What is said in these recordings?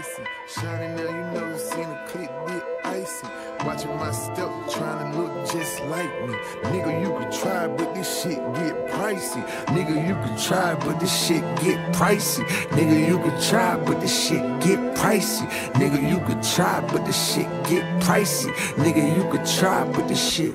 dicey. Shining now, you never seen a clip get icy. Watching my step, trying to look just like me. Nigga, you could try, but this shit get pricey. Nigga, you could try, but this shit get pricey. Nigga, you could try, but this shit get pricey. Nigga, you could try, but this shit get pricey. Nigga, you could try, but this shit.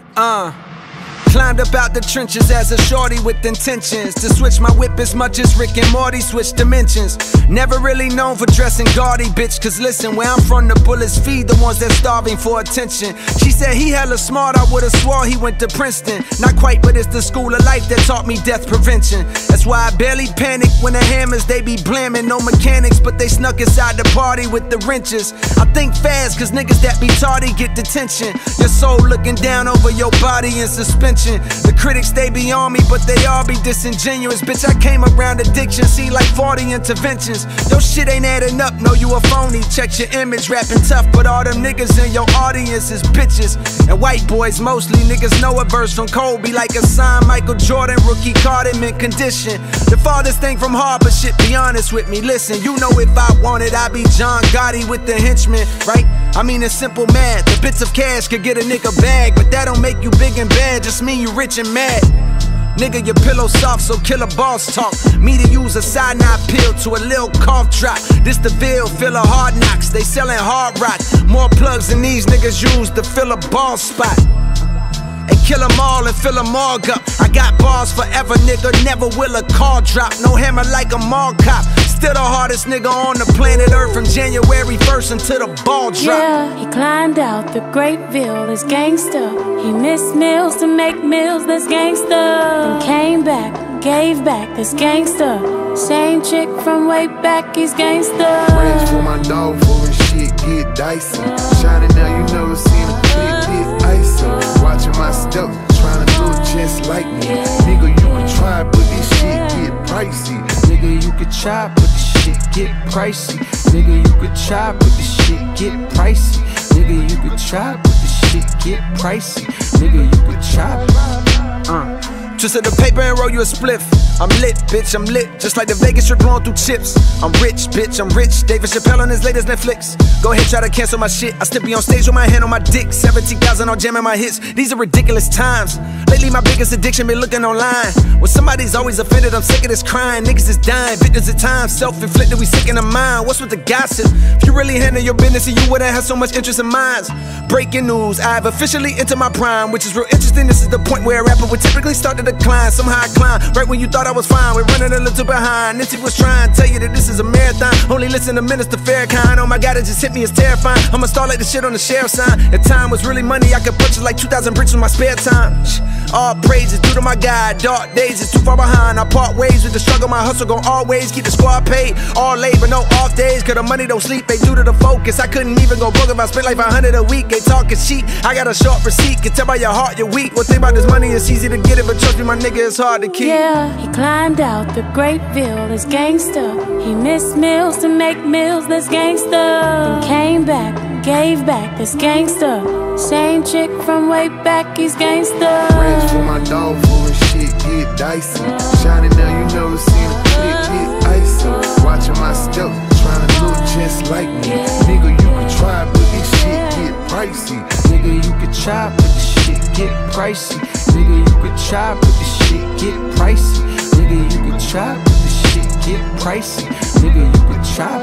Climbed up out the trenches as a shorty with intentions to switch my whip as much as Rick and Morty switched dimensions. Never really known for dressing gaudy, bitch, cause listen, where I'm from the bullets feed the ones that's starving for attention. She said he hella smart, I would've swore he went to Princeton. Not quite, but it's the school of life that taught me death prevention. That's why I barely panic when the hammers, they be blamming. No mechanics, but they snuck inside the party with the wrenches. I think fast, cause niggas that be tardy get detention. Your soul looking down over your body in suspension. The critics, they be on me, but they all be disingenuous. Bitch, I came around addiction, see like 40 interventions. Your shit ain't adding up, no, you a phony. Check your image, rapping tough, but all them niggas in your audience is bitches. And white boys mostly, niggas know a verse from Kobe like a sign Michael Jordan, rookie card in mint condition. The farthest thing from hard, but shit, be honest with me. Listen, you know if I wanted, I'd be John Gotti with the henchmen, right? I mean it's simple math. The bits of cash could get a nigga bag, but that don't make you big and bad, just mean you rich and mad. Nigga, your pillow soft, so killer boss talk. Me to use a cyanide pill to a lil cough drop. This the Ville, fill of hard knocks. They sellin' hard rock. More plugs than these niggas use to fill a ball spot. And kill them all and fill them all up. I got bars forever, nigga, never will a call drop. No hammer like a mall cop. Still the hardest nigga on the planet Earth from January 1st until the ball drop. Yeah, he climbed out the Great Ville, that's gangsta. He missed meals to make meals, that's gangsta. Then came back, gave back, that's gangsta. Same chick from way back, he's gangsta. Ranch for my dog for his shit get dicey. Shining now, you never seen a clip get icy. Watching my step, trying to look just like me. Nigga, you could try, but this shit get pricey. Nigga, you could try, but this shit get pricey. Nigga, you could try, but this shit get pricey. Nigga, you could try, but this shit get pricey. Nigga, you could try. Twisted the paper and roll you a spliff. I'm lit, bitch, I'm lit. Just like the Vegas strip blowing through chips. I'm rich, bitch, I'm rich. David Chappelle on his latest Netflix. Go ahead, try to cancel my shit. I still be on stage with my hand on my dick. 17,000 on jamming my hits. These are ridiculous times. Lately my biggest addiction been looking online. When somebody's always offended, I'm sick of this crying. Niggas is dying, victims of time. Self-inflicted, we sick in the mind. What's with the gossip? If you really handle your business, and you wouldn't have so much interest in mine. Breaking news, I've officially entered my prime, which is real interesting. This is the point where a rapper would typically start to decline. Somehow I climb, right when you thought I was fine. We're running a little behind. Nipsey was trying to tell you that this is a marathon. Only listen to Minister Farrakhan. Oh my God, it just hit me, it's terrifying. I'ma start like the shit on the sheriff sign. If time was really money, I could purchase like 2,000 bricks with my spare time. All praises due to my God. Dark days is too far behind. I part ways with the struggle. My hustle gon' always keep the squad paid. All labor, no off days. Cause the money don't sleep, they due to the focus. I couldn't even go broke if I spent like 500 a week. They talking cheap. I got a short receipt. Can tell by your heart you're weak. One thing about this money, it's easy to get it, but trust me, my nigga, it's hard to keep. Yeah, he climbed out the Great Ville, that's gangsta. He missed meals to make meals, that's gangsta. Then came back, gave back, that's gangsta. Same chick from way back, he's gangsta. Ranch for my dog for his shit get dicey. Shining now, you never seen a clip get icy. Watching my step, trying to look just like me. Nigga, you could try, but this shit get pricey. Nigga, you could try, but this shit get pricey. Nigga, you could try, but this shit get pricey. Nigga, you could try, but this shit get pricey. Nigga, you could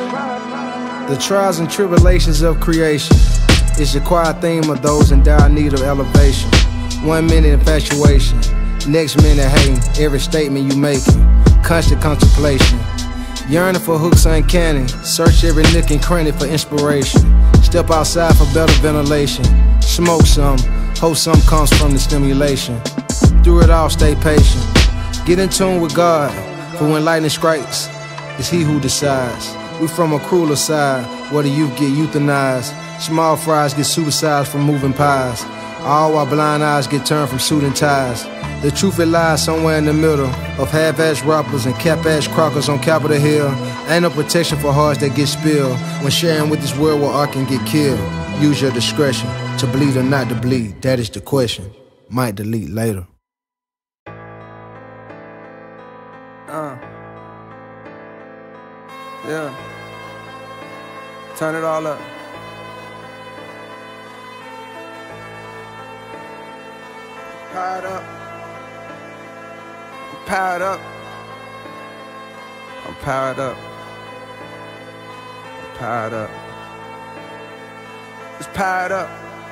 try. The trials and tribulations of creation is the quiet theme of those in dire need of elevation. 1 minute infatuation, next minute hating every statement you making. Constant contemplation, yearning for hooks uncanny. Search every nook and cranny for inspiration. Step outside for better ventilation. Smoke some, hope some comes from the stimulation. Through it all, stay patient. Get in tune with God, for when lightning strikes, it's He who decides. We from a crueler side, where the youth get euthanized. Small fries get supersized from moving pies. All while blind eyes get turned from suit and ties. The truth, it lies somewhere in the middle of half-ass rappers and cap-ass crockers on Capitol Hill. Ain't no protection for hearts that get spilled when sharing with this world where art can get killed. Use your discretion to bleed or not to bleed. That is the question. Might delete later. Yeah. Turn it all up. Powered up. I'm powered up. I'm powered up. I'm powered up. It's powered up.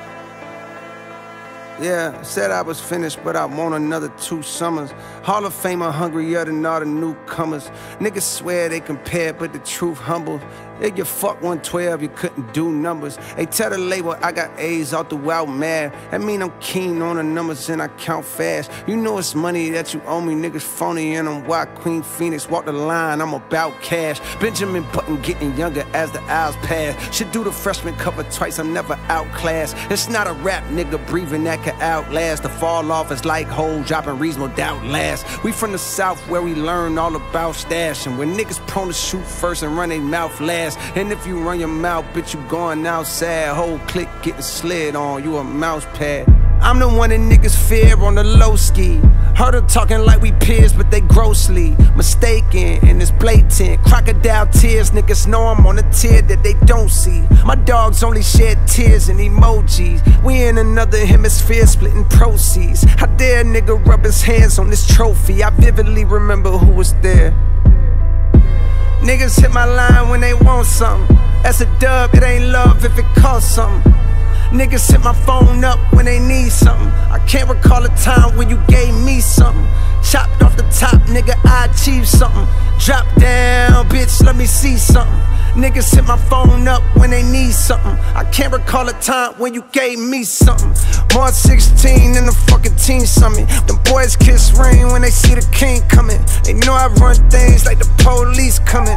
Yeah, said I was finished, but I want another 2 summers. Hall of Famer hungrier than all the newcomers. Niggas swear they compare, but the truth humble. If you fuck 112, you couldn't do numbers. They tell the label I got A's all throughout mad. That mean I'm keen on the numbers and I count fast. You know it's money that you owe me, niggas phony, and I'm why Queen Phoenix walk the line, I'm about cash. Benjamin Button getting younger as the hours pass. Should do the freshman cover twice, I'm never outclassed. It's not a rap nigga breathing that can outlast. The fall off is like hoes dropping reasonable doubt last. We from the south where we learn all about stashing. When niggas prone to shoot first and run their mouth last. And if you run your mouth, bitch, you going outside. Whole clique getting slid on, you a mouse pad. I'm the one that niggas fear on the low ski. Heard her talking like we peers, but they grossly mistaken, and it's blatant. Crocodile tears, niggas know I'm on a tier that they don't see. My dogs only shed tears and emojis. We in another hemisphere splitting proceeds. How dare a nigga rub his hands on this trophy? I vividly remember who was there. Niggas hit my line when they want something. That's a dub, it ain't love if it costs something. Niggas hit my phone up when they need something. I can't recall a time when you gave me something. Chopped off the top, nigga, I achieved something. Drop down, bitch, let me see something. Niggas hit my phone up when they need something. I can't recall a time when you gave me something. March 16 in the fucking teen summit. Them boys kiss ring when they see the king coming. They know I run things like the police coming.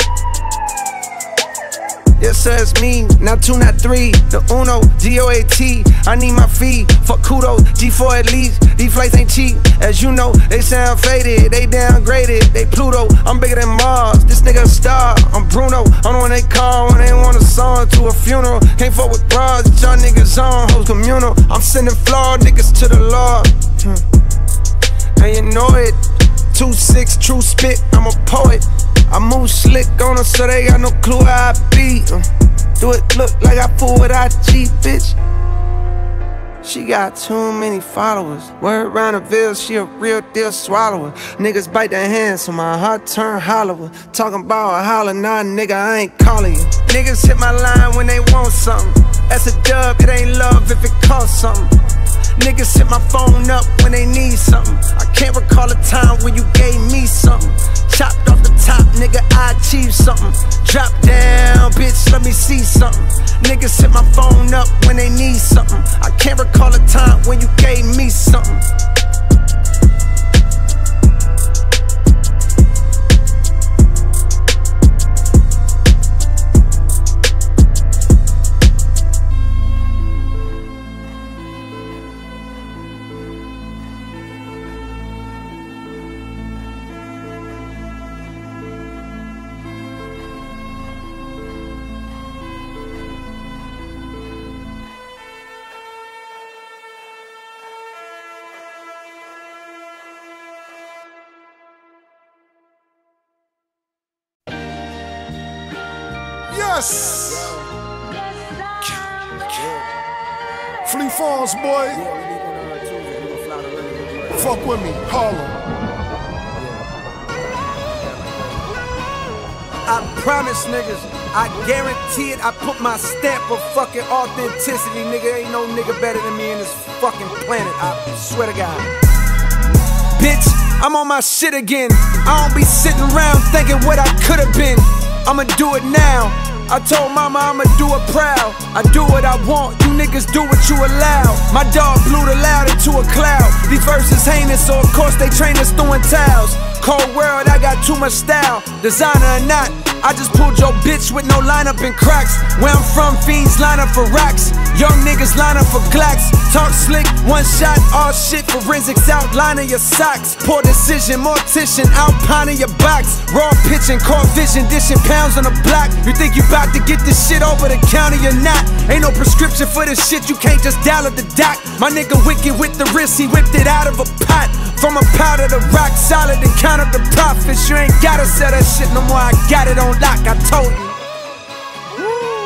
Yes, sir, it's me, not 2, not 3. The Uno, G-O-A-T, I need my fee. Fuck kudos, G4 at least. These flights ain't cheap, as you know. They sound faded, they downgraded. They Pluto, I'm bigger than Mars. This nigga a star, I'm Bruno. I'm the one they call when they want a song to a funeral. Can't fuck with bras, y'all niggas on, hoes communal. I'm sending flawed niggas to the Lord. And you know it, 2-6, true spit, I'm a poet. I move slick on them so they got no clue how I be. Do it look like I fool with IG, bitch? She got too many followers. Word round the Ville, she a real deal swallower. Niggas bite their hands so my heart turn hollower. Talking about a holler, nah nigga, I ain't calling you. Niggas hit my line when they want something. That's a dub, it ain't love if it costs something. Niggas hit my phone up when they need something. I can't recall a time when you gave me something. Chopped off the top, nigga, I achieved something. Drop down, bitch, let me see something. Niggas hit my phone up when they need something. I can't recall a time when you gave me something. Yes! Fleet Farms, boy. Fuck with me, Harlem. I promise niggas, I guarantee it, I put my stamp of fucking authenticity, nigga. Ain't no nigga better than me in this fucking planet, I swear to God. Bitch, I'm on my shit again. I don't be sitting around thinking what I could've been. I'ma do it now. I told mama I'ma do it proud. I do what I want, you niggas do what you allow. My dog blew the loud into a cloud. These verses heinous, so of course they train us throwing towels. Cold world, I got too much style. Designer or not, I just pulled your bitch with no lineup and cracks. Where I'm from, fiends line up for racks. Young niggas line up for glacks. Talk slick, one shot, all shit. Forensics outlining your socks. Poor decision, mortician, outpining your box. Raw pitching, core vision, dishing pounds on the block. You think you about to get this shit over the counter, you're not. Ain't no prescription for this shit, you can't just dial at the doc. My nigga wicked with the wrist, he whipped it out of a pot. From a powder to rock solid and count up the profits. You ain't gotta sell that shit no more, I got it on lock, I told you. Woo.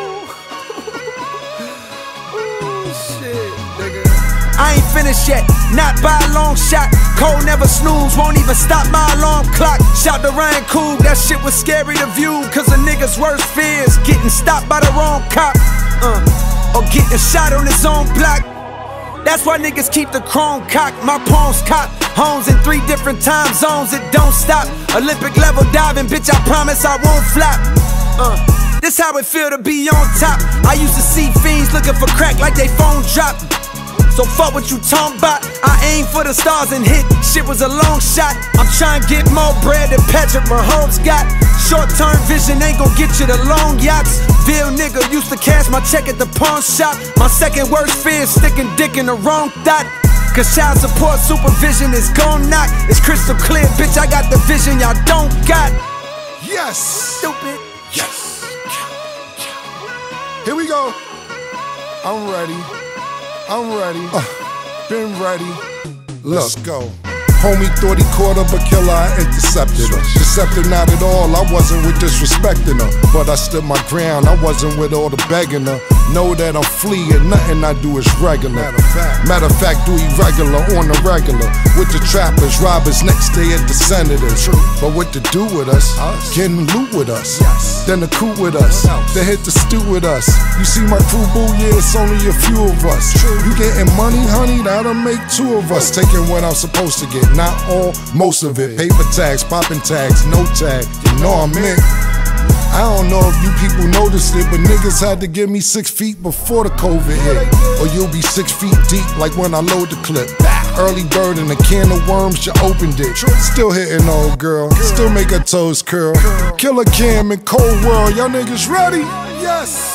finished yet, not by a long shot. Cold never snooze, won't even stop my alarm clock. Shout to Ryan Cool, that shit was scary to view. Cause a nigga's worst fears getting stopped by the wrong cop, or getting shot on his own block. That's why niggas keep the chrome cocked. My palms cocked, homes in 3 different time zones, it don't stop. Olympic level diving, bitch, I promise I won't flop. This how it feel to be on top. I used to see fiends looking for crack like they phone dropped. So fuck what you talking about. I aim for the stars and hit. Shit was a long shot. I'm trying to get more bread than Patrick Mahomes got. Short-term vision ain't gon' get you the long yachts. Bill nigga used to cash my check at the pawn shop. My second worst fear is sticking dick in the wrong dot. Cause child support supervision is gon' knock. It's crystal clear, bitch, I got the vision y'all don't got. Yes. Stupid. Yes. Here we go. I'm ready. I'm ready. Been ready. Let's go. Homie thought he caught her, but killer, I intercepted her. Deceptive not at all, I wasn't with disrespecting her. But I stood my ground, I wasn't with all the begging her. Know that I'm fleeing, nothing I do is regular. Matter of fact, do irregular on the regular. With the trappers, robbers, next day at the senators. But what to do with us? Getting loot with us. Then the coup with us. Then hit the stew with us. You see my crew, boo, yeah, it's only a few of us. You getting money, honey, that'll make 2 of us. Taking what I'm supposed to get. Not all, most of it. Paper tags, popping tags, no tag. You know I'm in. I don't know if you people noticed it, but niggas had to give me 6 feet before the COVID hit. Or you'll be 6 feet deep like when I load the clip. Early bird and a can of worms, you opened it. Still hitting old girl, still make her toes curl. Killer Cam in Cold World, y'all niggas ready? Yes!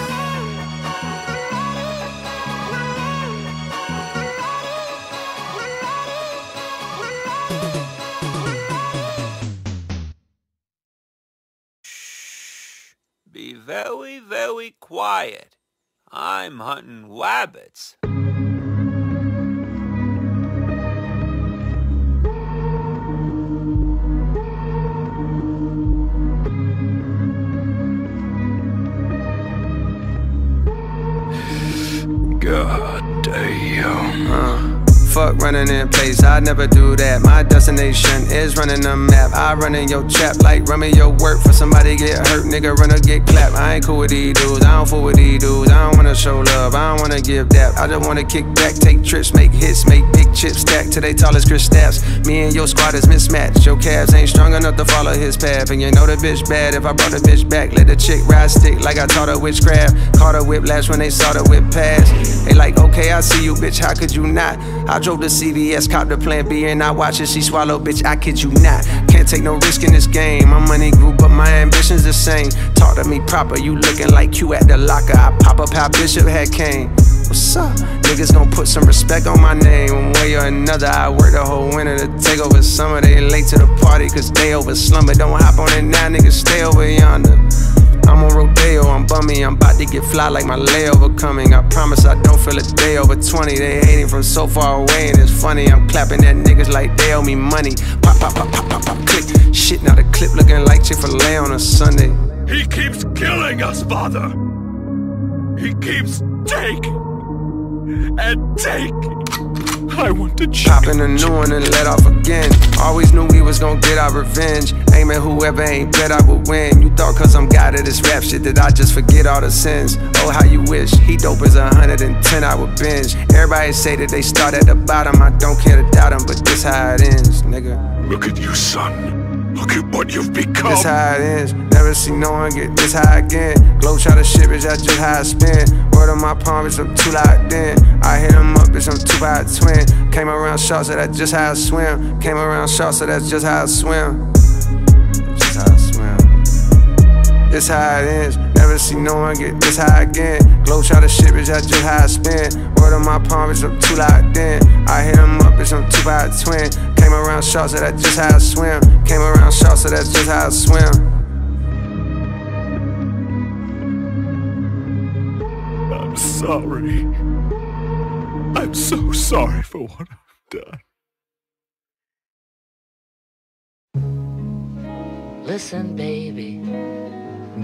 Be very, very quiet. I'm hunting rabbits. God damn. Fuck running in place, I never do that. My destination is running the map. I run in your trap like running your work. For somebody get hurt, nigga run or get clapped. I ain't cool with these dudes, I don't fool with these dudes. I don't wanna show love, I don't wanna give dap. I just wanna kick back, take trips, make hits, make big chips, stack to they tallest Chris Staffs. Me and your squad is mismatched. Your calves ain't strong enough to follow his path. And you know the bitch bad if I brought the bitch back. Let the chick ride stick like I taught her witchcraft. Caught her whiplash when they saw the whip pass. They like, okay, I see you, bitch, how could you not? I drove to CVS, copped the plan B, and I watch it, she swallow, bitch, I kid you not. Can't take no risk in this game. My money grew, but my ambition's the same. Talk to me proper, you looking like Q at the locker. I pop up how Bishop had came. What's up? Niggas gon' put some respect on my name. One way or another, I work the whole winter to take over summer. They late to the party, cause they over slumber. Don't hop on it now, niggas stay over yonder. I'm on Rodeo, I'm bummy, I'm about to get fly like my layover coming. I promise I don't feel a day over 20. They hating from so far away and it's funny. I'm clapping at niggas like they owe me money. Pop, pop, pop, pop, pop, pop, click. Shit, now the clip looking like Chick-fil-A on a Sunday. He keeps killing us, father. He keeps taking and taking. I want to popping a new one and let off again. Always knew we was gon' get our revenge. Aim at whoever ain't bet I would win. You thought cause I'm God of this rap shit that I just forget all the sins. Oh, how you wish. He dope as 110 I would binge. Everybody say that they start at the bottom. I don't care to doubt him, but this how it ends, nigga. Look at you, son. Look at what you've become. This how it ends. Never see no one get this high again. Glow try to shit, bitch, that's just how I spin. Word on my palm, bitch, I'm too locked in. I hit him up, bitch, I'm 2 by a twin. Came around short, so that's just how I swim. Came around short, so that's just how I swim. Just how I swim. This how it ends. Never see no one get this high again. Glow try to shit, bitch, that's just how I spin. Word on my palm, bitch, I'm too locked in. I hit him up, bitch, I'm 2 by a twin. Came around short, so that's just how I swim. Came around short, so that's just how I swim. I'm sorry. I'm so sorry for what I've done. Listen, baby,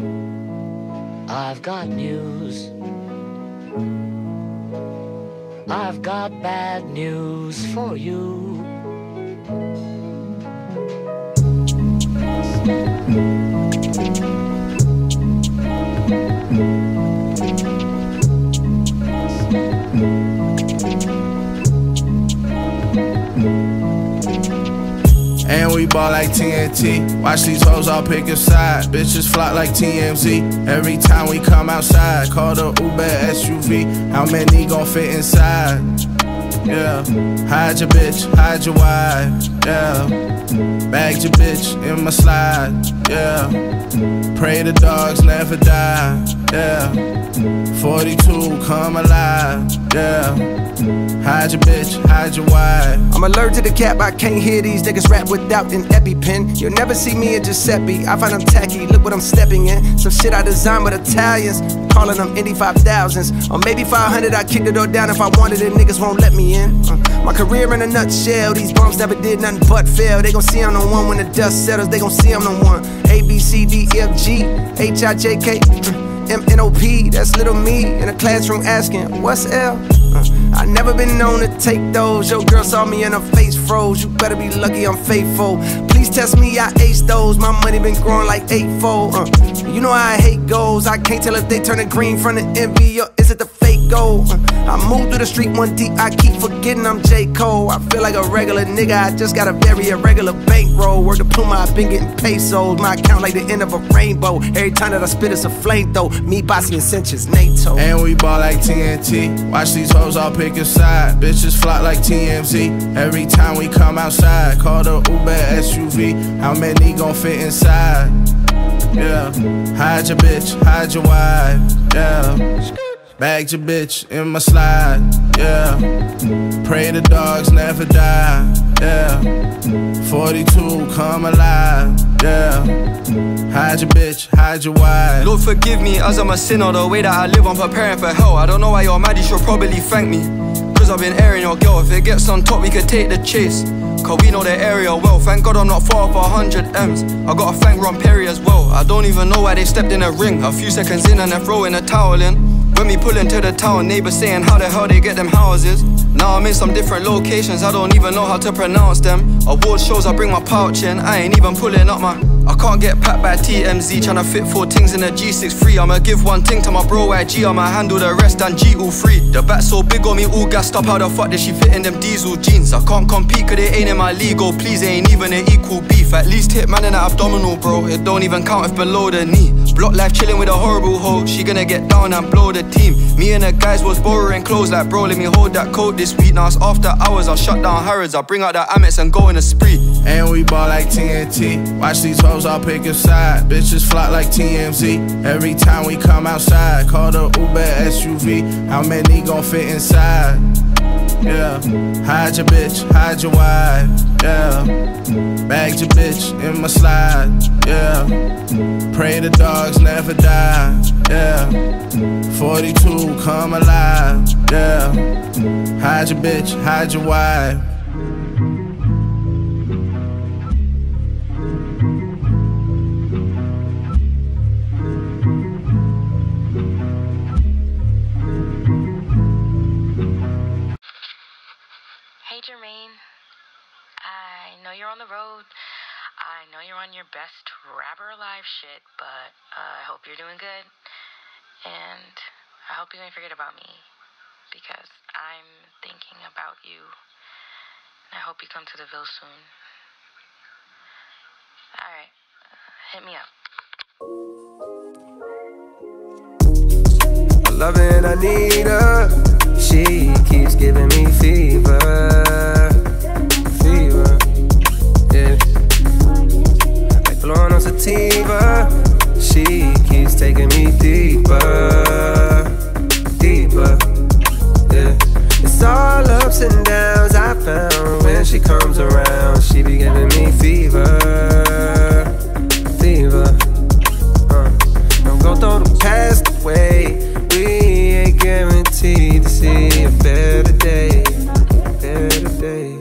I've got news. I've got bad news for you. And we ball like TNT. Watch these hoes all pick a side. Bitches flock like TMZ. Every time we come outside, call the Uber SUV. How many gon' fit inside? Yeah. Hide your bitch, hide your wife. Yeah. Bagged your bitch in my slide. Yeah. Pray the dogs never die. Yeah. 42, come alive. Yeah. Hide your bitch, hide your wife. I'm allergic to cap, I can't hear these niggas rap without an EpiPen. You'll never see me in Giuseppe, I find them tacky, look what I'm stepping in. Some shit I designed with Italians, calling them Indy 5000s. Or maybe 500, I kick the door down if I wanted it, niggas won't let me in. My career in a nutshell, these bums never did nothing but fail. They gon' see I'm the one when the dust settles, they gon' see I'm the one. A, B, C, D, E, F, G, H, I, J, K, M, N, O, P. That's little me in a classroom asking, what's L? I never been known to take those. Your girl saw me and her face froze. You better be lucky I'm faithful. Please test me, I ace those. My money been growing like eightfold. You know how I hate goals. I can't tell if they turning green from the envy or is it the fake gold. I move through the street one deep. I keep forgetting I'm J. Cole. I feel like a regular nigga. I just got a very irregular bankroll. Word to Pluma, I've been getting pesos. My account like the end of a rainbow. Every time that I spit it's a flame though. Me, Bossy, and Cinches, NATO. And we ball like TNT. Watch these hoes all pick a side. Bitches flock like TMZ. Every time we come outside, call the Uber SUV. How many gon' fit inside? Yeah. Hide your bitch, hide your wife. Yeah. Bagged your bitch in my slide. Yeah. Pray the dogs never die. Yeah. 42, come alive. Yeah. Hide your bitch, hide your wife. Lord forgive me as I'm a sinner. The way that I live, I'm preparing for hell. I don't know why you're mad, you should probably thank me. Cause I've been airing your girl. If it gets on top, we could take the chase. Cause we know the area well. Thank God I'm not far off 100 M's. I gotta thank Ron Perry as well. I don't even know why they stepped in the ring. A few seconds in and they're throwing a towel in. When we pull into the town, neighbors saying how the hell they get them houses. Now I'm in some different locations, I don't even know how to pronounce them. Award shows, I bring my pouch in, I ain't even pulling up my... I can't get packed by TMZ, tryna fit 4 things in a G63. I'ma give one thing to my bro YG, I'ma handle the rest and G all free. The back so big on me, all gassed up, how the fuck did she fit in them diesel jeans? I can't compete cause they ain't in my league, oh please, they ain't even an equal beef. At least hit man in that abdominal, bro, it don't even count if below the knee. Block life chilling with a horrible hoe, she gonna get down and blow the team. Me and the guys was borrowing clothes like bro, let me hold that coat this week. Now it's after hours, I'll shut down Harrods, I'll bring out the Amex and go in a spree. And we ball like TNT. Watch these hoes all pick a side. Bitches flock like TMZ. Every time we come outside, call the Uber SUV. How many gon' fit inside? Yeah. Hide your bitch, hide your wife. Yeah. Bagged your bitch in my slide. Yeah. Pray the dogs never die. Yeah. 42, come alive. Yeah. Hide your bitch, hide your wife. Hey Jermaine, I know you're on the road. I know you're on your best rapper alive shit, but I hope you're doing good. And I hope you don't forget about me, because I'm thinking about you. And I hope you come to the Ville soon. Alright, hit me up. I love it, I need her. She keeps giving me fever. Fever, yeah. Like blowing on sativa. She keeps taking me deeper. Deeper, yeah. It's all ups and downs I found. When she comes around, she be giving me fever. Fever, don't go throw the past away. We ain't guaranteed to see a better day. Better day.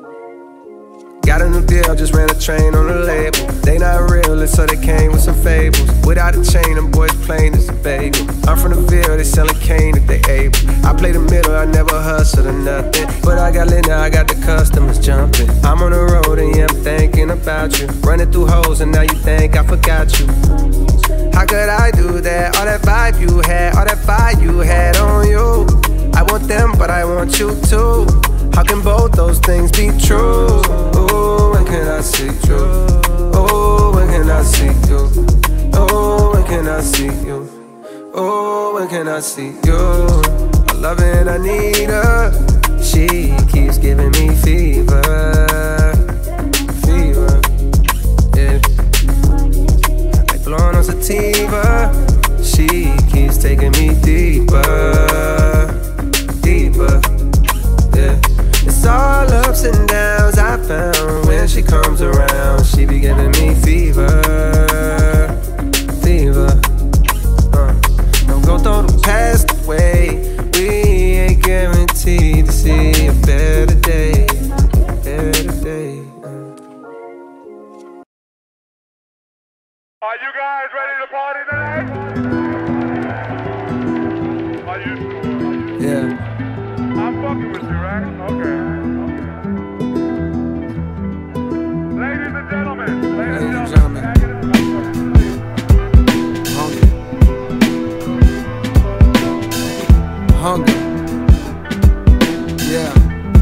Got a new deal, just ran a train on the label. They not real, so they came with some fables. labels. Without a chain, them boys plain as a bagel. I'm from the Ville, they sellin' cane if they able. I play the middle, I never hustle or nothing. But I got lit now, I got the customers jumping. I'm on the road and yeah, I'm thinking about you. Running through hoes and now you think I forgot you. How could I do that? All that vibe you had, all that fire you had on you. I want them, but I want you too. How can both those things be true? Oh, when can I see you? Oh, when can I see you? Oh, when can I see you? Oh, when can I see you? I love her and I need her. She keeps giving me fever. Fever, yeah. Like blowing on sativa. She keeps taking me deeper. Deeper, yeah. It's all ups and downs I found. When she comes around, she be giving me fever. Fever, don't go throw the past away. We ain't guaranteed to see a better day. Better day. Are you guys ready to party tonight? Are you sure? Yeah. I'm fucking with you, right? Okay. Ladies and gentlemen. Hunger. Yeah.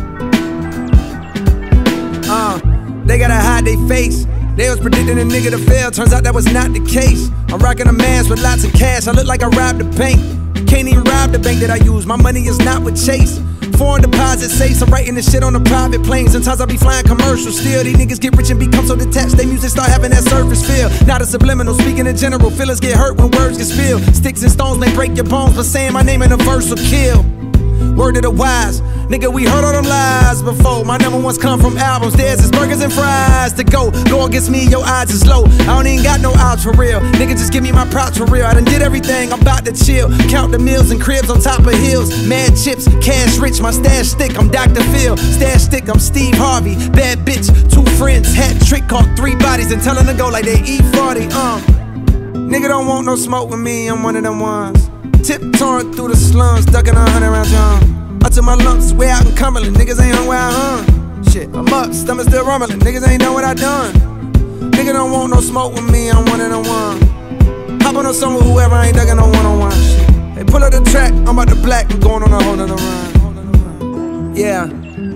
They gotta hide their face. They was predicting a nigga to fail, turns out that was not the case. I'm rocking a mask with lots of cash, I look like I robbed a bank. Can't even rob the bank that I use, my money is not with Chase. Foreign deposit safes, I'm writing this shit on a private plane. Sometimes I be flying commercials still. These niggas get rich and become so detached, they music start having that surface feel. Not a subliminal, speaking in general, feelings get hurt when words get spilled. Sticks and stones may break your bones, but saying my name in a verse will kill. Word of the wise, nigga, we heard all them lies before. My number ones come from albums, theirs is burgers and fries. To go against me, your odds is low. I don't even got no outs for real. Nigga, just give me my props for real. I done did everything, I'm about to chill. Count the meals and cribs on top of hills. Mad chips, cash rich, my stash stick, I'm Dr. Phil. Stash stick, I'm Steve Harvey. Bad bitch, 2 friends, hat trick, caught 3 bodies and tell them to go like they eat 40. Nigga don't want no smoke with me, I'm one of them ones. Tiptoeing through the slums, ducking 100 round John. I took my lumps way out in Cumberland, niggas ain't hung where I hung. Shit, I'm up, stomach still rumbling, niggas ain't know what I done. Nigga don't want no smoke with me, I'm one of them ones. Hop on a song with whoever, I ain't ducking no one-on-one shit. Hey, pull up the track, I'm about to black, I'm going on a whole nother run. Yeah.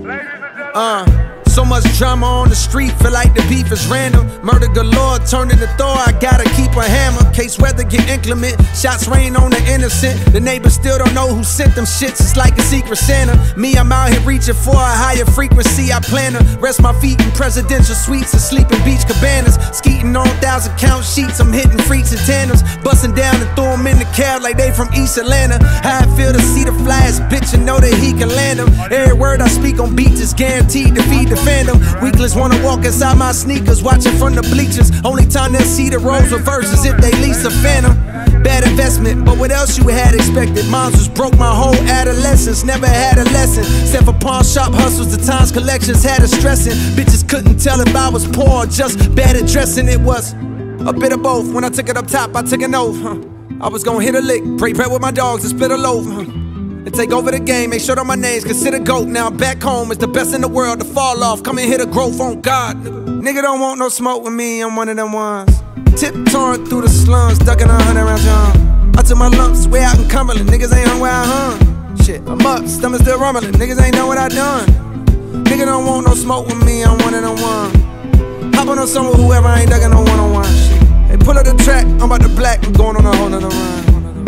So much drama on the street, feel like the beef is random. Murder galore, turned into Thor, I gotta keep a hammer. Case weather get inclement, shots rain on the innocent. The neighbors still don't know who sent them shits, it's like a secret Santa. Me, I'm out here reaching for a higher frequency, I plan to rest my feet in presidential suites and sleep in beach cabanas. Skeeting on 1,000 count sheets, I'm hitting freaks and tandems. Busting down and throw them in the cab like they from East Atlanta. How I feel to see the flyest bitch and know that he can land them. Every word I speak on beats is guaranteed to feed the fandom. Weakless wanna walk inside my sneakers, watching from the bleachers. Only time they'll see the roles reverse is if they lease a phantom. Bad investment, but what else you had expected? Moms was broke my whole adolescence, never had a lesson. Except for pawn shop hustles, the times collections had us stressing. Bitches couldn't tell if I was poor or just bad at dressing. It was a bit of both. When I took it up top, I took an oath. I was gonna hit a lick, break bread with my dogs and split a loaf. And take over the game, make sure that my name's considered GOAT. Now back home is the best in the world to fall off. Come and hit a growth on God. Nigga don't want no smoke with me, I'm one of them ones. Tiptoeing through the slums, ducking 100 round John. I took my lumps way out in Cumberland, niggas ain't hung where I hung. Shit, I'm up, stomach still rumbling, niggas ain't know what I done. Nigga don't want no smoke with me, I'm one of them ones. Hop on a song with whoever, I ain't ducking no one-on-one shit. Hey, pull up the track, I'm about to black, I'm going on a whole nother run.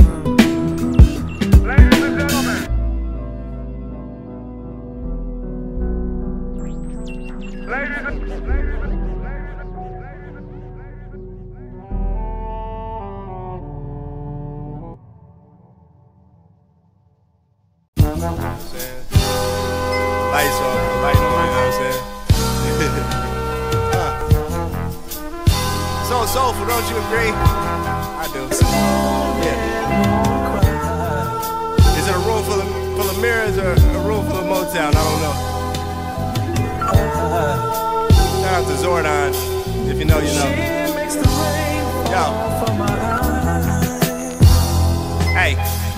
Lights off, light on, you know what I'm saying? So soulful, don't you agree? I do. Yeah. Is it a room full of mirrors or a room full of Motown? I don't know. Shout out to Zordon. If you know, you know. Hey.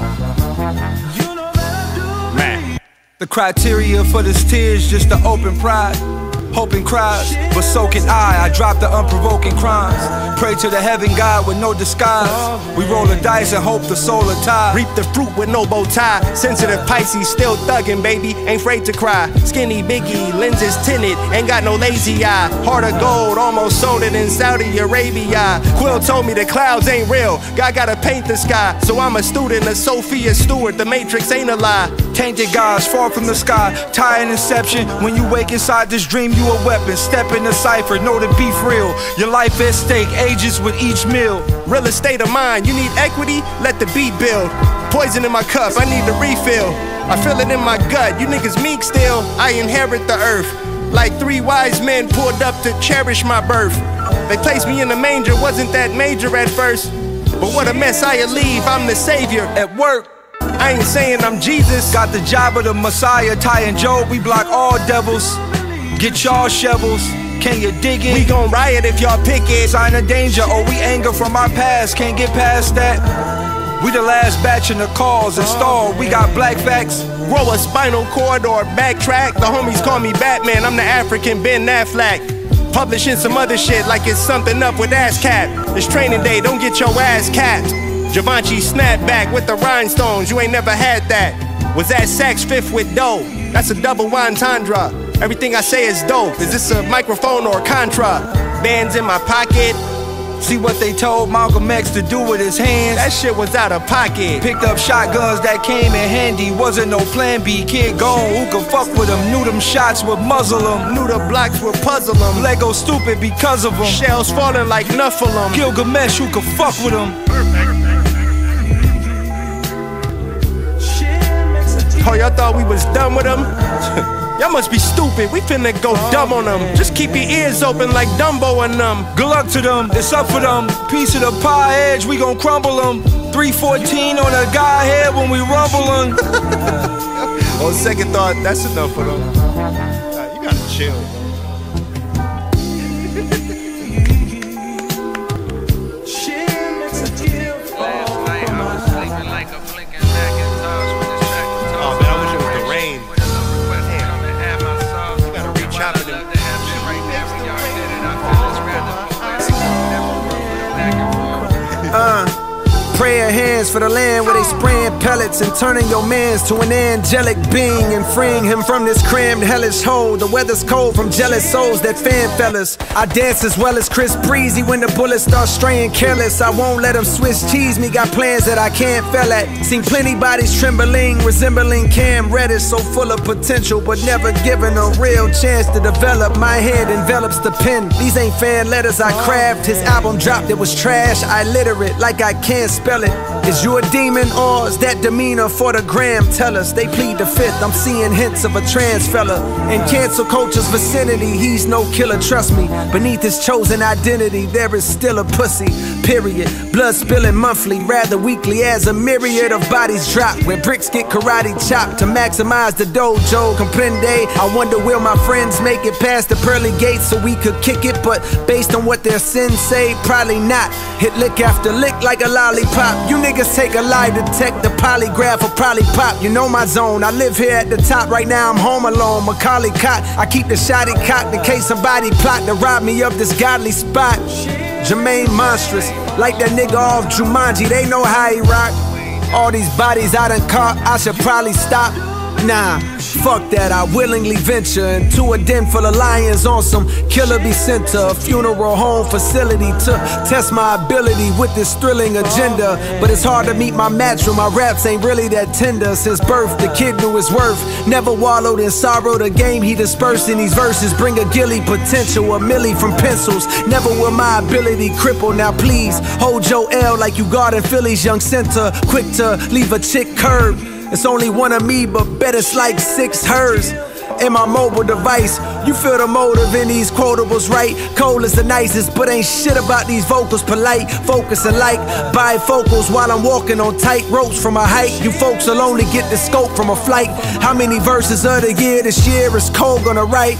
Man. The criteria for this tear is just to open pride. Hoping cries, but so can I drop the unprovoking crimes. Pray to the heaven God with no disguise. We roll the dice and hope the soul will tie. Reap the fruit with no bow tie. Sensitive Pisces, still thuggin', baby. Ain't afraid to cry. Skinny Biggie, lenses tinted, ain't got no lazy eye. Heart of gold, almost sold it in Saudi Arabia. Quill told me the clouds ain't real. God gotta paint the sky. So I'm a student of Sophia Stewart. The Matrix ain't a lie. Tainted gods fall from the sky. Tie an inception. When you wake inside this dream, you a weapon. Step in the cipher, know the beef real. Your life at stake, ages with each meal. Real estate of mine, you need equity? Let the beat build. Poison in my cup, I need the refill. I feel it in my gut, you niggas meek still. I inherit the earth. Like 3 wise men pulled up to cherish my birth. They placed me in the manger, wasn't that major at first. But what a mess I leave, I'm the savior. At work, I ain't saying I'm Jesus. got the job of the Messiah. Ty and Job, we block all devils. Get y'all shovels, can you dig it? We gon' riot if y'all pick it. Sign of danger, or we anger from our past. Can't get past that. We the last batch in the calls installed. We got black facts. Grow a spinal cord or backtrack. The homies call me Batman, I'm the African Ben Affleck. Publishing some other shit like it's something up with ASCAP. It's training day, don't get your ass capped. Givenchy snapback with the rhinestones, you ain't never had that. Was that Saks Fifth with dough? That's a double entendre. Everything I say is dope. Is this a microphone or a contra? Bands in my pocket. See what they told Malcolm X to do with his hands? That shit was out of pocket. Picked up shotguns that came in handy. Wasn't no plan B, kid gone. Who could fuck with them? Knew them shots would muzzle them. Knew the blocks would puzzle them. Lego stupid because of them. Shells falling like Nephilim. Gilgamesh, who could fuck with them? Oh, y'all thought we was done with them? Y'all must be stupid, we finna go dumb on them. Just keep your ears open like Dumbo and them. Good luck to them, it's up for them. Piece of the pie edge, we gon' crumble them. 314 on a guy head when we rumble them. On second thought, that's enough for them. Nah, you gotta chill. Prayer hands for the land where they spraying pellets and turning your mans to an angelic being and freeing him from this crammed hellish hole. The weather's cold from jealous souls that fan fellas. I dance as well as Chris Breezy when the bullets start straying careless. I won't let them Swiss cheese me, got plans that I can't fail at. Seen plenty bodies trembling, resembling Cam Reddish, so full of potential but never given a real chance to develop. My head envelops the pen. These ain't fan letters I craft. His album dropped, it was trash. I literate like I can't spell it. Is you a demon or is that demeanor for the gram? Tell us, they plead the fifth. I'm seeing hints of a trans fella in cancel culture's vicinity. He's no killer, trust me. Beneath his chosen identity, there is still a pussy, period. Blood spilling monthly, rather weekly, as a myriad of bodies drop where bricks get karate chopped to maximize the dojo. Comprende? I wonder will my friends make it past the pearly gates so we could kick it, but based on what their sins say, probably not. Hit lick after lick like a lollipop. You niggas take a lie to detect the polygraph or probably pop. You know my zone, I live here at the top. Right now I'm home alone, Macaulay cot. I keep the shotty cocked in case somebody plot to rob me of this godly spot. Jermaine monstrous, like that nigga off Jumanji, they know how he rock. All these bodies I done caught, I should probably stop. Nah, fuck that, I willingly venture into a den full of lions on some killer be sent to a funeral home facility to test my ability with this thrilling agenda. But it's hard to meet my match when my raps ain't really that tender. Since birth, the kid knew his worth, never wallowed in sorrow. The game he dispersed in these verses bring a gilly potential, a milli from pencils. Never will my ability cripple. Now please, hold your L like you guarding Philly's young center, quick to leave a chick curb. It's only one of me, but bet it's like 6 hers. In my mobile device, you feel the motive in these quotables, right? Cole is the nicest, but ain't shit about these vocals. Polite, focusing like bifocals while I'm walking on tight ropes from a height. You folks will only get the scope from a flight. How many verses of the year this year is Cole gonna write?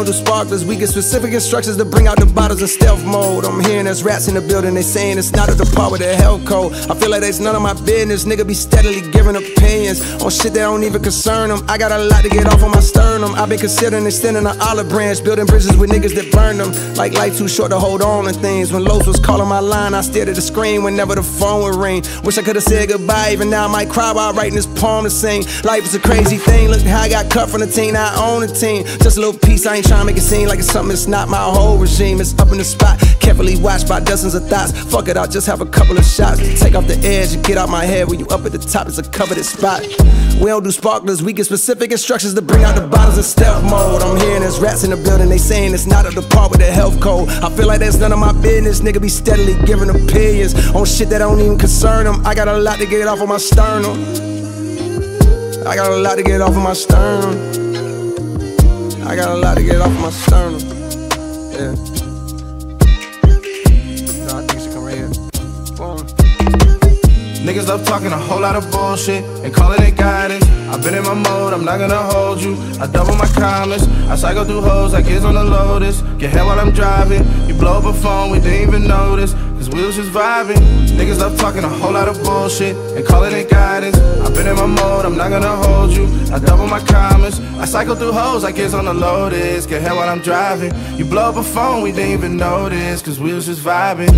do sparklers. We get specific instructions to bring out the bottles in stealth mode. I'm hearing there's rats in the building, they saying it's not at the part with the health code. I feel like that's none of my business. Nigga be steadily giving opinions on shit that don't even concern them. I got a lot to get off on my sternum. I've been considering extending an olive branch, building bridges with niggas that burn them. Like life too short to hold on to things. When Los was calling my line, I stared at the screen whenever the phone would ring. Wish I could've said goodbye, even now I might cry while writing this poem to sing. Life is a crazy thing, look how I got cut from the team, now I own the team. Just a little piece, I ain't trying to make it seem like it's something, it's not my whole regime. It's up in the spot, carefully watched by dozens of thoughts. Fuck it, I'll just have a couple of shots to take off the edge and get out my head. When you up at the top, it's a coveted spot. We don't do sparklers, we get specific instructions to bring out the bottles in stealth mode. I'm hearing there's rats in the building, they saying it's not up to par with the health code. I feel like that's none of my business. Nigga be steadily giving opinions on shit that don't even concern them. I got a lot to get off of my sternum. I got a lot to get off of my sternum. I got a lot to get off of my sternum. Yeah. No, I think she come right here. Niggas love talking a whole lot of bullshit and calling it guidance. I've been in my mode, I'm not gonna hold you. I double my comments, I cycle through hoes like kids on the Lotus. Get head while I'm driving, you blow up a phone, we didn't even notice, cause we was just vibing. Niggas love talking a whole lot of bullshit and calling it guidance. I've been in my mode, I'm not gonna hold you. I double my comments, I cycle through hoes like kids on the Lotus. Get head while I'm driving, you blow up a phone, we didn't even notice, cause we was just vibing.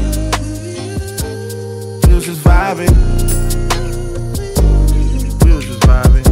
We was just vibing. We was just vibing.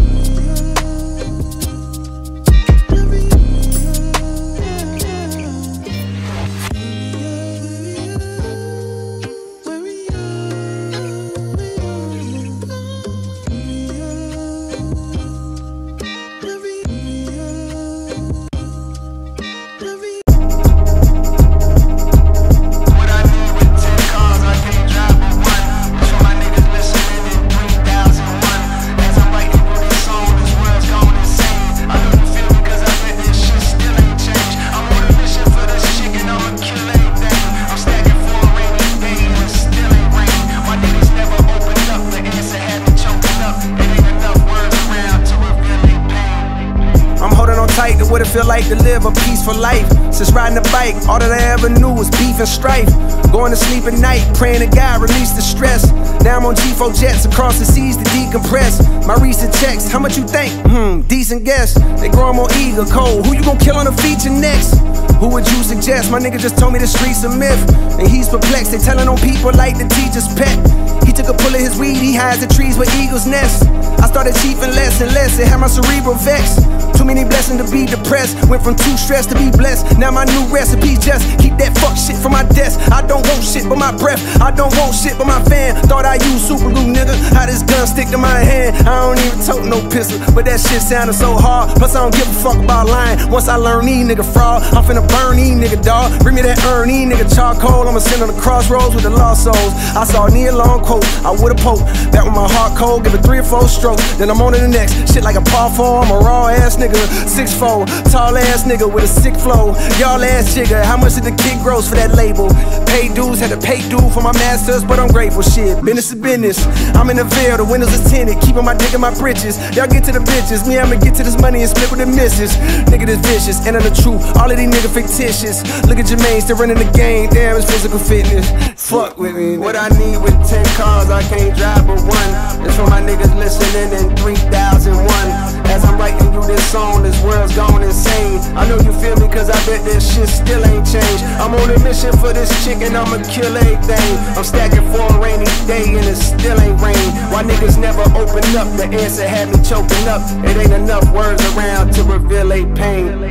What it feel like to live a peaceful life. Since riding a bike, all that I ever knew was beef and strife. Going to sleep at night, praying to God release the stress. Now I'm on G4 jets across the seas to decompress. My recent checks, how much you think? Decent guess. They grow more eager, cold. Who you gon' kill on a feature next? Who would you suggest? My nigga just told me the streets a myth, and he's perplexed. They telling on people like the teacher's pet. He took a pull of his weed, he hides the trees where eagles nest. I started chiefing less and less, it had my cerebral vexed. Too many blessings to be depressed, went from too stressed to be blessed. Now my new recipe just keep that fuck shit from my desk. I don't want shit but my breath, I don't want shit but my fan. Thought I used super glue, nigga, how this gun stick to my hand. I don't even tote no pistol, but that shit sounded so hard. Plus I don't give a fuck about lying. Once I learn these nigga fraud, I'm finna burn these nigga dog. Bring me that these nigga charcoal, I'ma send on the crossroads with the lost souls. I saw a near long quote, I would've poked that with my heart cold, give it 3 or 4 strokes, then I'm on to the next. Shit like a par 4, I'm a raw ass nigga, 6'4", tall ass nigga with a sick flow. Y'all ass jigger, how much did the kid gross for that label? Pay dues, had to pay due for my masters, but I'm grateful. Shit, business is business. I'm in the veil, the windows is tinted, keeping my dick in my britches. Y'all get to the bitches, me I'ma get to this money and split with the misses. Nigga this vicious, and on the truth, all of these niggas fictitious. Look at Jermaine, still running the game, damn it's physical fitness. Fuck with me, what I need with 10 cars, I can't drive but one. It's for my niggas listening in 3001. As I'm writing you this song, this world's going insane. I know you feel me cause I bet this shit still ain't changed. I'm on a mission for this chick and I'ma kill everything. I'm stacking for a rainy day and it still ain't rain. Why niggas never open up, the answer had me choking up. It ain't enough words around to reveal a pain.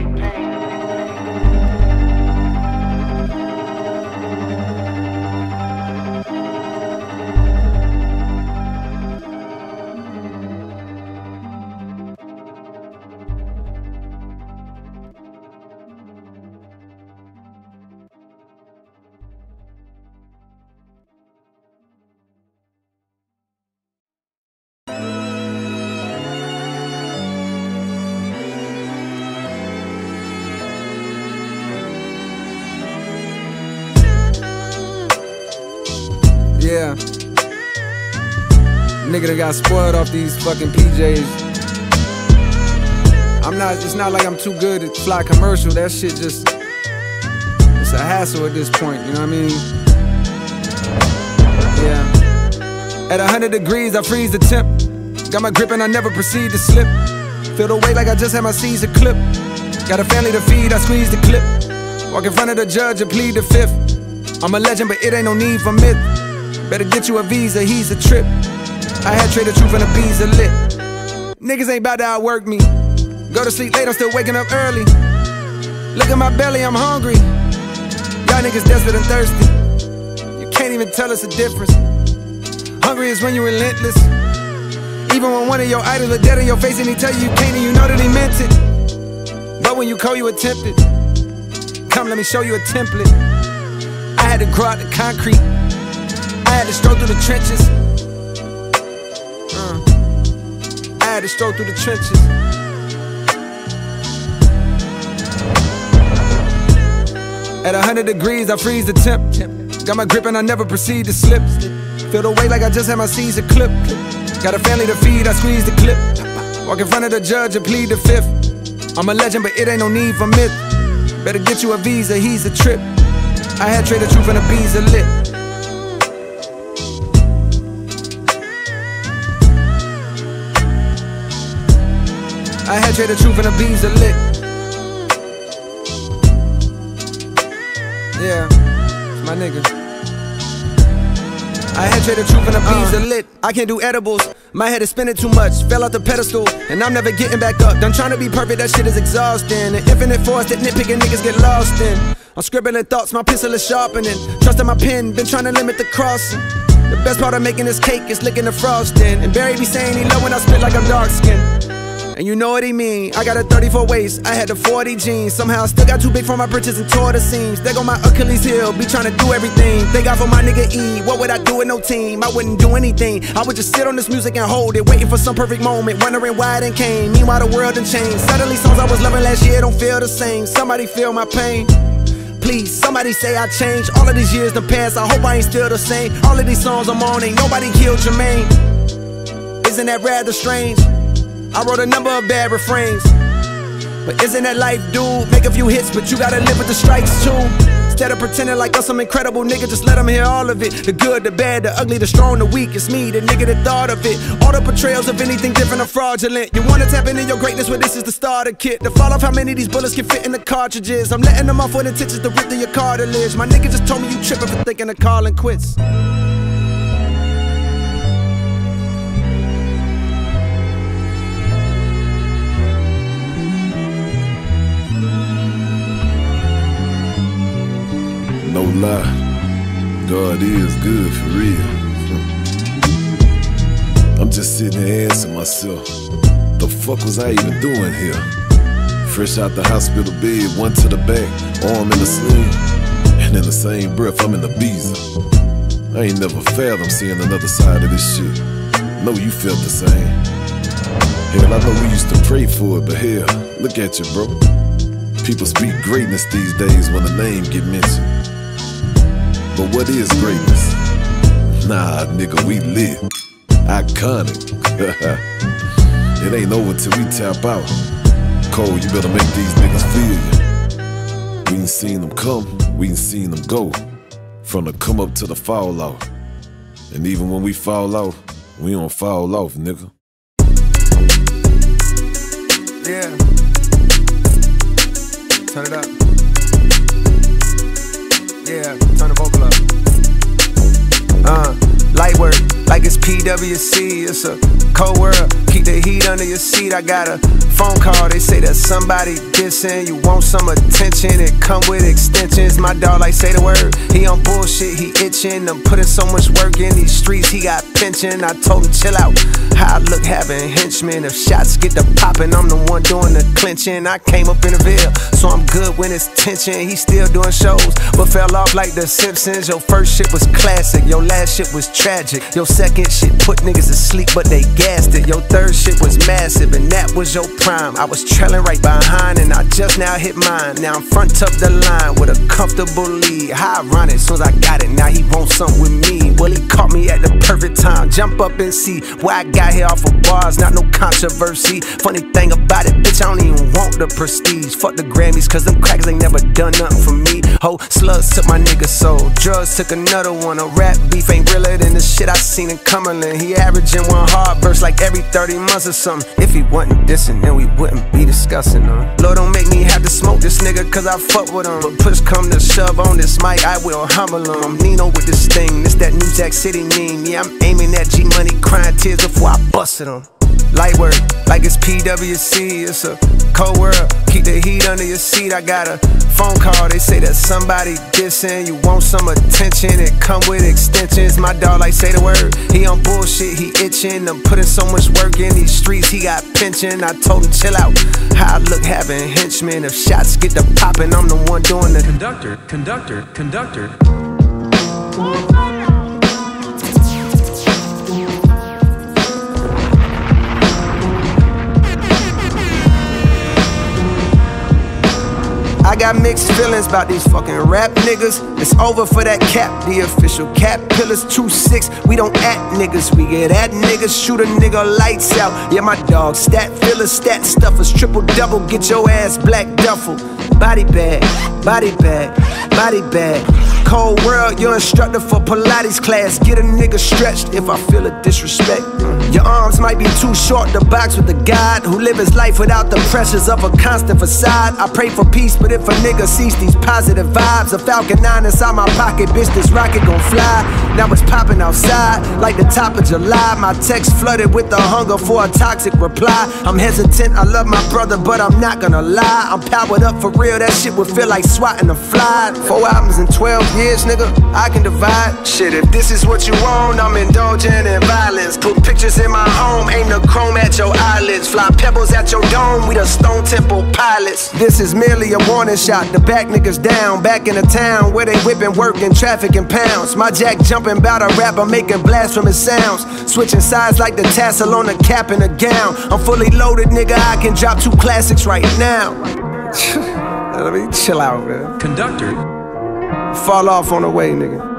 Yeah. Nigga that got spoiled off these fucking PJs. It's not like I'm too good at fly commercial. That shit just, it's a hassle at this point, you know what I mean? Yeah. At 100 degrees, I freeze the temp. Got my grip and I never proceed to slip. Feel the weight like I just had my Caesar clip. Got a family to feed, I squeeze the clip. Walk in front of the judge and plead the fifth. I'm a legend, but it ain't no need for myth. Better get you a visa, he's a trip. I had traded truth and the bees are lit. Niggas ain't about to outwork me. Go to sleep late, I'm still waking up early. Look at my belly, I'm hungry. Y'all niggas desperate and thirsty. You can't even tell us the difference. Hungry is when you're relentless. Even when one of your idols are dead in your face and he tell you can't and you know that he meant it. But when you cold, you attempt it. Come, let me show you a template. I had to grow out the concrete. I had to stroll through the trenches. I had to stroll through the trenches. At 100 degrees, I freeze the temp. Got my grip and I never proceed to slip. Feel the weight like I just had my Caesar clip. Got a family to feed, I squeeze the clip. Walk in front of the judge and plead the fifth. I'm a legend, but it ain't no need for myth. Better get you a visa, he's a trip. I had traded truth and the bees are lit. I had traded truth and the bees are lit. Yeah, it's my nigga. I had traded truth and the bees are lit. I can't do edibles, my head is spinning too much. Fell off the pedestal, and I'm never getting back up. Done trying to be perfect, that shit is exhausting. An infinite force that nitpicking niggas get lost in. I'm scribbling thoughts, my pencil is sharpening. Trusting my pen, been trying to limit the crossing. The best part of making this cake is licking the frosting. And Barry be saying he love when I spit like I'm dark skinned. And you know what he mean, I got a 34 waist, I had the 40 jeans. Somehow I still got too big for my britches and tore the seams. There go my Achilles heel, be trying to do everything. Thank God for my nigga E, what would I do with no team? I wouldn't do anything, I would just sit on this music and hold it. Waiting for some perfect moment, wondering why it ain't came. Meanwhile the world done changed, suddenly songs I was loving last year don't feel the same. Somebody feel my pain, please, somebody say I changed. All of these years done passed, I hope I ain't still the same. All of these songs I'm on, ain't nobody killed Jermaine. Isn't that rather strange? I wrote a number of bad refrains, but isn't that life, dude? Make a few hits, but you gotta live with the strikes too. Instead of pretending like I'm some incredible nigga, just let them hear all of it. The good, the bad, the ugly, the strong, the weak. It's me, the nigga that thought of it. All the portrayals of anything different are fraudulent. You wanna tap into your greatness, well this is the starter kit. To fall off how many of these bullets can fit in the cartridges. I'm letting them off with intentions to rip through your cartilage. My nigga just told me you tripping for thinking of calling quits. No lie, God is good for real. I'm just sitting here asking myself, the fuck was I even doing here? Fresh out the hospital bed, one to the back, arm in the sling, and in the same breath I'm in the visa. I ain't never fathomed seeing another side of this shit. Know you felt the same. Hell, I know we used to pray for it, but hell, look at you, bro. People speak greatness these days when a name get mentioned. But what is greatness? Nah, nigga, we lit. Iconic. It ain't over till we tap out. Cole, you better make these niggas feel you. We ain't seen them come, we ain't seen them go. From the come up to the fall out. And even when we fall out, we don't fall off, nigga. Yeah. Turn it up. Yeah, turn the vocal up. Light work, like it's PWC. It's a cold world, keep the heat under your seat. I got a phone call, they say that somebody dissing. You want some attention, it come with extensions. My dog like say the word, he on bullshit, he itching. I'm putting so much work in these streets, he got pension. I told him chill out, how I look having henchmen. If shots get to popping, I'm the one doing the clinching. I came up in the Ville, so I'm good when it's tension. He still doing shows, but fell off like the Simpsons. Your first shit was classic, your last shit was tragic. Your second shit put niggas to sleep, but they gassed it. Your third shit was massive, and that was your prime. I was trailing right behind, and I just now hit mine. Now I'm front up the line with a comfortable lead. How ironic, soon as I got it, now he wants something with me. Well, he caught me at the perfect time. Jump up and see why I got here off of bars, not no controversy. Funny thing about it, bitch, I don't even want the prestige. Fuck the Grammys, cause them crackers ain't never done nothing for me. Ho, slugs took my nigga soul, drugs took another one. A rap beef ain't realer than the shit I seen in Cumberland. He averaging one hard verse like every 30 months or something. If he wasn't dissing, then we wouldn't be discussing him. Lord, don't make me have to smoke this nigga, cause I fuck with him. But push come to shove on this mic, I will humble him. I'm Nino with this thing, this that New Jack City meme. Yeah, I'm aiming at G-Money, crying tears before I busted him. Light work, like it's PWC, it's a cold world. Keep the heat under your seat. I got a phone call, they say that somebody dissing. You want some attention, it come with extensions. My dog like say the word, he on bullshit, he itching. I'm putting so much work in these streets, he got pension. I told him chill out, how I look having henchmen. If shots get to popping, I'm the one doing the conductor. I got mixed feelings about these fucking rap niggas. It's over for that cap, the official cap pillars. 2-6, we don't act niggas, we get at niggas. Shoot a nigga lights out. Yeah, my dog, stat fillers, stat stuffers, triple double, get your ass black duffel. Body bag, body bag, body bag. Cold world, your instructor for Pilates class. Get a nigga stretched if I feel a disrespect. Your arms might be too short to box with a god who live his life without the pressures of a constant facade. I pray for peace, but if a nigga sees these positive vibes, a Falcon 9 inside my pocket, bitch, this rocket gon' fly. Now it's popping outside like the top of July. My text flooded with the hunger for a toxic reply. I'm hesitant, I love my brother, but I'm not gonna lie. I'm powered up for real, that shit would feel like swatting a fly. 4 albums in 12 years, nigga, I can divide. Shit, if this is what you want, I'm indulging in violence. Put pictures in my home, aim the chrome at your eyelids. Fly pebbles at your dome, we the Stone Temple pilots. This is merely a warning shot, the back niggas down. Back in the town where they whipping, working, traffic in pounds. My jack jumping bout a rapper, making blasphemous sounds. Switching sides like the tassel on the cap and the gown. I'm fully loaded, nigga, I can drop 2 classics right now. Let me chill out, man. Conductor. Fall off on the way, nigga.